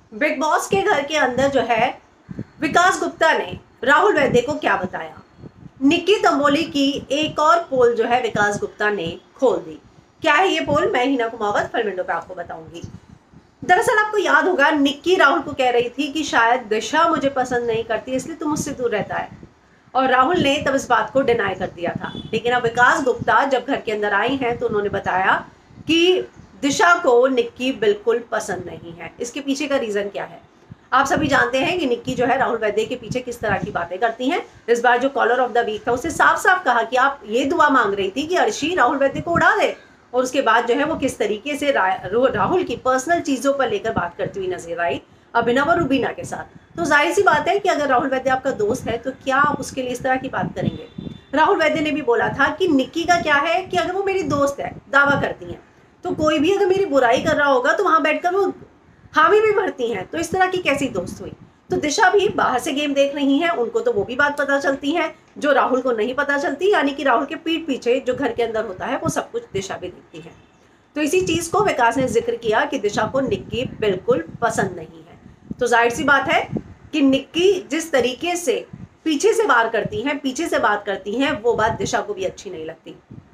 Big boss के घर के अंदर जो है विकास गुप्ता ने राहुल वैद्य को क्या बताया। निक्की तंबोली की एक और पोल जो है विकास गुप्ता ने खोल दी। क्या है ये पोल, मैं हिना कुमावत फिल्म विंडो पे आपको बताऊंगी। दरअसल आपको याद होगा, निक्की राहुल को कह रही थी कि शायद दिशा मुझे पसंद नहीं करती इसलिए तुम मुझसे दूर रहता है, और राहुल ने तब इस बात को डिनाई कर दिया था। लेकिन अब विकास गुप्ता जब घर के अंदर आई हैं तो उन्होंने बताया कि दिशा को निक्की बिल्कुल पसंद नहीं है। इसके पीछे का रीजन क्या है, आप सभी जानते हैं कि निक्की जो है राहुल वैद्य के पीछे किस तरह की बातें करती हैं। इस बार जो कॉलर ऑफ द वीक था उससे साफ साफ कहा कि आप ये दुआ मांग रही थी कि अर्शी राहुल वैद्य को उड़ा दे, और उसके बाद जो है वो किस तरीके से राहुल की पर्सनल चीजों पर लेकर बात करती हुई नजर आई अभिनव और रुबीना के साथ। तो जाहिर सी बात है कि अगर राहुल वैद्य आपका दोस्त है तो क्या आप उसके लिए इस तरह की बात करेंगे। राहुल वैद्य ने भी बोला था कि निक्की का क्या है कि अगर वो मेरी दोस्त है, दावा करती है, तो कोई भी अगर मेरी बुराई कर रहा होगा तो वहां बैठकर वो हामी भी भरती हैं। तो इस तरह की कैसी दोस्त हुई। तो दिशा भी बाहर से गेम देख रही हैं, उनको तो वो भी बात पता चलती है जो राहुल को नहीं पता चलती, यानी कि राहुल के पीठ पीछे जो घर के अंदर होता है वो सब कुछ दिशा भी देखती है। तो इसी चीज को विकास ने जिक्र किया कि दिशा को निक्की बिल्कुल पसंद नहीं है। तो जाहिर सी बात है कि निक्की जिस तरीके से पीछे से वार करती हैं, पीछे से बात करती हैं, वो बात दिशा को भी अच्छी नहीं लगती।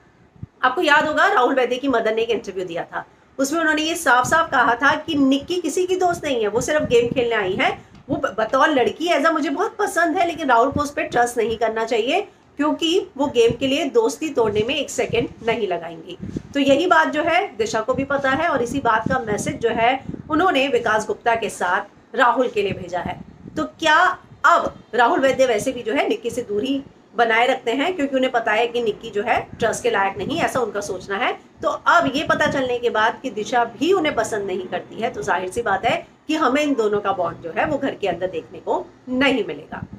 आपको याद होगा राहुल वैद्य की मदर ने एक इंटरव्यू दिया था, उसमें उन्होंने ये साफ साफ कहा था कि निक्की किसी की दोस्त नहीं है, वो सिर्फ गेम खेलने आई है। वो बतौर लड़की ऐसा मुझे बहुत पसंद है, लेकिन राहुल को उस पर ट्रस्ट नहीं करना चाहिए क्योंकि वो गेम के लिए दोस्ती तोड़ने में एक सेकंड नहीं लगाएंगी। तो यही बात जो है दिशा को भी पता है, और इसी बात का मैसेज जो है उन्होंने विकास गुप्ता के साथ राहुल के लिए भेजा है। तो क्या अब राहुल वैद्य वैसे भी जो है निक्की से दूरी बनाए रखते हैं क्योंकि उन्हें पता है कि निक्की जो है ट्रस्ट के लायक नहीं, ऐसा उनका सोचना है। तो अब ये पता चलने के बाद कि दिशा भी उन्हें पसंद नहीं करती है, तो जाहिर सी बात है कि हमें इन दोनों का बॉन्ड जो है वो घर के अंदर देखने को नहीं मिलेगा।